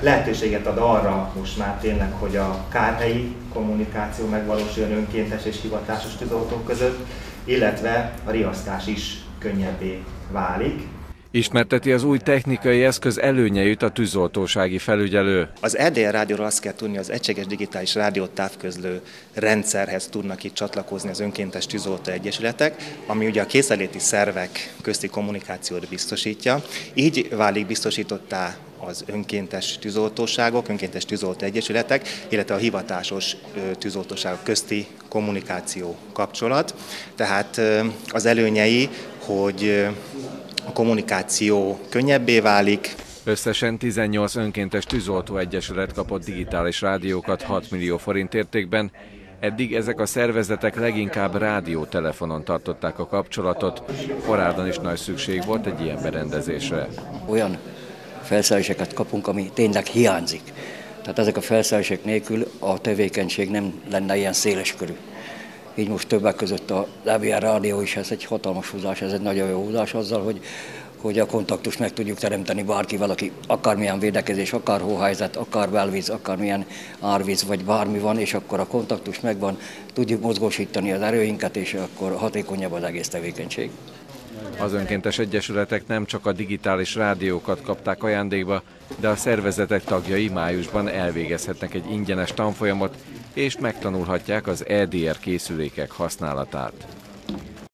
lehetőséget ad arra most már tényleg, hogy a kárhelyi kommunikáció megvalósuljon önkéntes és hivatásos tűzoltók között, illetve a riasztás is könnyebbé válik. Ismerteti az új technikai eszköz előnyeit a tűzoltósági felügyelő. Az EDR rádióról azt kell tudni, az egységes digitális rádiótávközlő rendszerhez tudnak itt csatlakozni az önkéntes tűzoltó egyesületek, ami ugye a készenléti szervek közti kommunikációt biztosítja. Így válik biztosítottá az önkéntes tűzoltóságok, önkéntes tűzoltó egyesületek, illetve a hivatásos tűzoltóságok közti kommunikáció kapcsolat. Tehát az előnyei, hogy a kommunikáció könnyebbé válik. Összesen 18 önkéntes tűzoltó egyesület kapott digitális rádiókat 6 millió forint értékben. Eddig ezek a szervezetek leginkább rádiótelefonon tartották a kapcsolatot. Korábban is nagy szükség volt egy ilyen berendezésre. Olyan felszereléseket kapunk, ami tényleg hiányzik. Tehát ezek a felszerelések nélkül a tevékenység nem lenne ilyen széleskörű. Így most többek között a EDR rádió is, ez egy hatalmas húzás, ez egy nagyon jó húzás azzal, hogy a kontaktust meg tudjuk teremteni bárkivel, aki akármilyen védekezés, akár hóhelyzet, akár belvíz, akármilyen árvíz, vagy bármi van, és akkor a kontaktus megvan, tudjuk mozgósítani az erőinket, és akkor hatékonyabb az egész tevékenység. Az önkéntes egyesületek nem csak a digitális rádiókat kapták ajándékba, de a szervezetek tagjai májusban elvégezhetnek egy ingyenes tanfolyamot, és megtanulhatják az EDR készülékek használatát.